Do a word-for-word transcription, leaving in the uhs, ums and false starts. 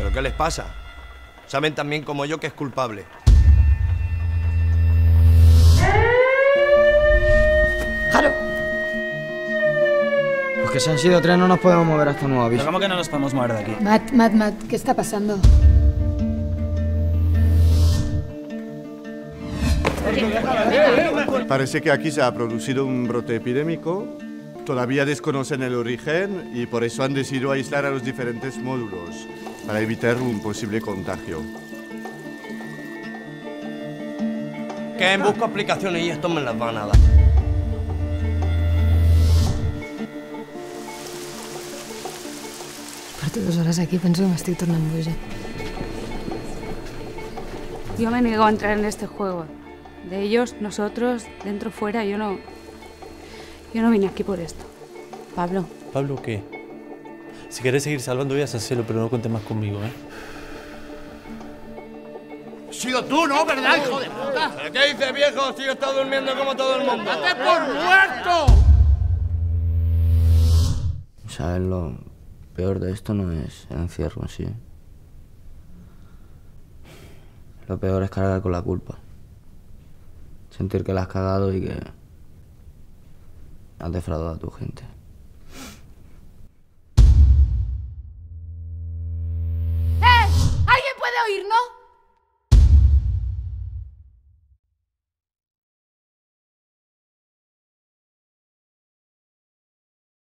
¿Pero qué les pasa? Saben tan bien como yo que es culpable. ¡Jaro! Pues que si han sido tres no nos podemos mover hasta nuevo aviso. ¿Pero cómo que no nos podemos mover de aquí? Matt, Matt, Matt, ¿qué está pasando? Parece que aquí se ha producido un brote epidémico. Todavía desconocen el origen y por eso han decidido aislar a los diferentes módulos para evitar un posible contagio. Que busco explicaciones y esto me las van a dar. Porto dos horas aquí, penso que m'estic tornant boja. Yo me niego a entrar en este juego. De ellos, nosotros, dentro, fuera, yo no... Yo no vine aquí por esto. Pablo. ¿Pablo qué? Si querés seguir salvando vidas, hacelo, pero no cuentes más conmigo, ¿eh? Has sido tú, ¿no? ¿Verdad, hijo de puta? ¿Pero qué dices, viejo? Si yo he estado durmiendo como todo el mundo. ¡Date por muerto! ¿Sabes? Lo peor de esto no es el encierro en sí. Lo peor es cargar con la culpa. Sentir que la has cagado y que has defraudado a tu gente.